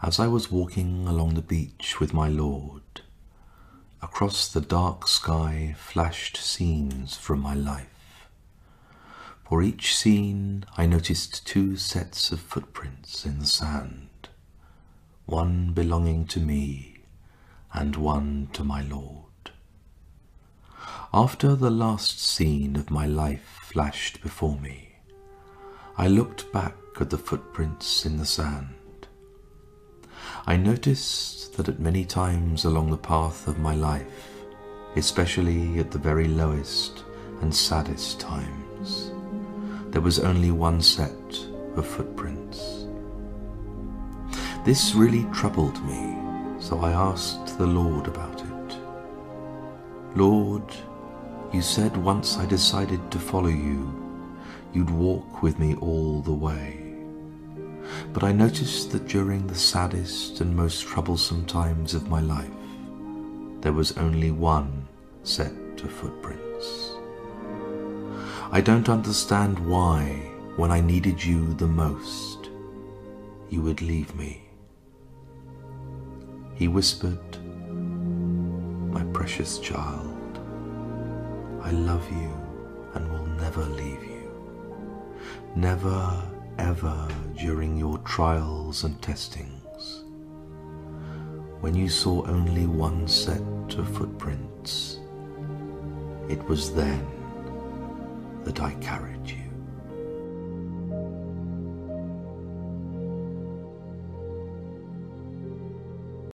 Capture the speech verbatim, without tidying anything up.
As I was walking along the beach with my Lord, across the dark sky flashed scenes from my life. For each scene I noticed two sets of footprints in the sand, one belonging to me and one to my Lord. After the last scene of my life flashed before me, I looked back at the footprints in the sand. I noticed that at many times along the path of my life, especially at the very lowest and saddest times, there was only one set of footprints. This really troubled me, so I asked the Lord about it. Lord, you said once I decided to follow you, you'd walk with me all the way. But I noticed that during the saddest and most troublesome times of my life, there was only one set of footprints. I don't understand why, when I needed you the most, you would leave me. He whispered, "My precious child, I love you and will never leave you. Never, ever during your trials and testings. When you saw only one set of footprints, it was then that I carried you."